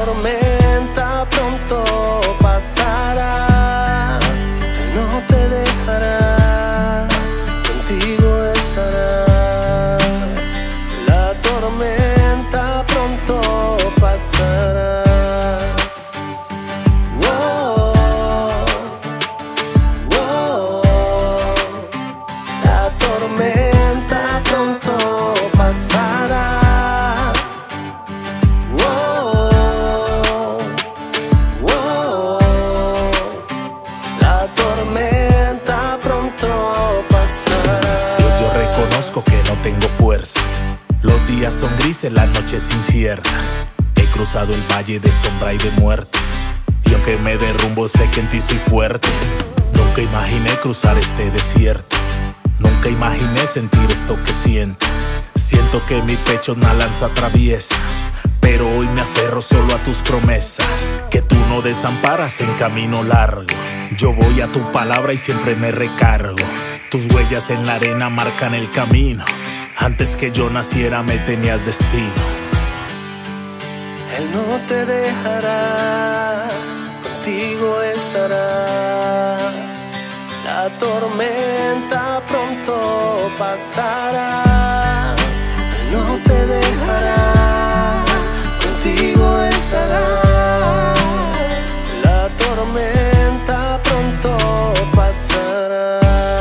tormenta pronto pasará, no te dejará, contigo estará. La tormenta pronto pasará. La tormenta pronto pasará. La tormenta pronto pasará. Yo reconozco que no tengo fuerzas. Los días son grises, las noches inciertas. He cruzado el valle de sombra y de muerte, y aunque me derrumbo sé que en ti soy fuerte. Nunca imaginé cruzar este desierto, nunca imaginé sentir esto que siento. Siento que mi pecho una lanza atraviesa, pero hoy me aferro solo a tus promesas, que tú no desamparas en camino largo. Yo voy a tu palabra y siempre me recargo. Tus huellas en la arena marcan el camino. Antes que yo naciera me tenías destino. Él no te dejará, contigo estará. La tormenta pronto pasará. Él no te dejará, contigo estará. La tormenta pronto pasará.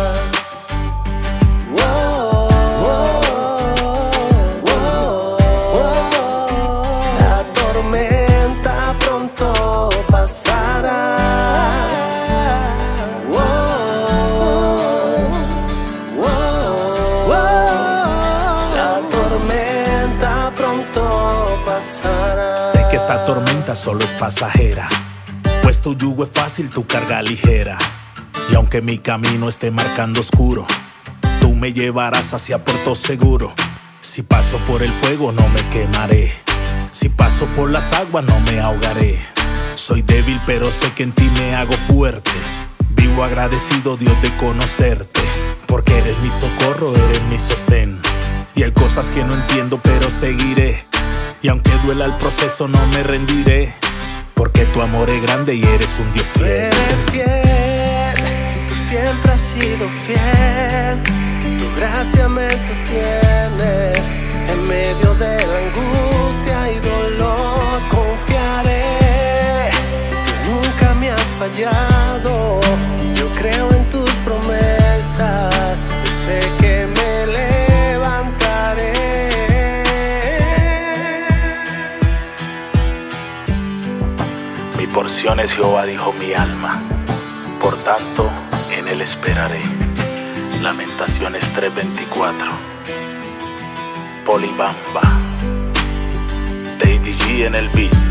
La tormenta pronto pasará. La tormenta pronto pasará. Sé que esta tormenta solo es pasajera, pues tu yugo es fácil, tu carga ligera. Y aunque mi camino esté marcando oscuro, tú me llevarás hacia puerto seguro. Si paso por el fuego no me quemaré, si paso por las aguas no me ahogaré. Soy débil pero sé que en ti me hago fuerte. Vivo agradecido, Dios, de conocerte, porque eres mi socorro, eres mi sostén. Y hay cosas que no entiendo pero seguiré, y aunque duela el proceso no me rendiré, porque tu amor es grande y eres un Dios Tú fiel. eres fiel, tú siempre has sido fiel. Tu gracia me sostiene en medio de la angustia y dolor. Confiaré, tú nunca me has fallado. Yo creo en tus promesas, yo sé que me levantaré. Mi porción es Jehová, dijo mi alma, por tanto en él esperaré. Lamentaciones 3:24. Polibamba, DDG en el beat.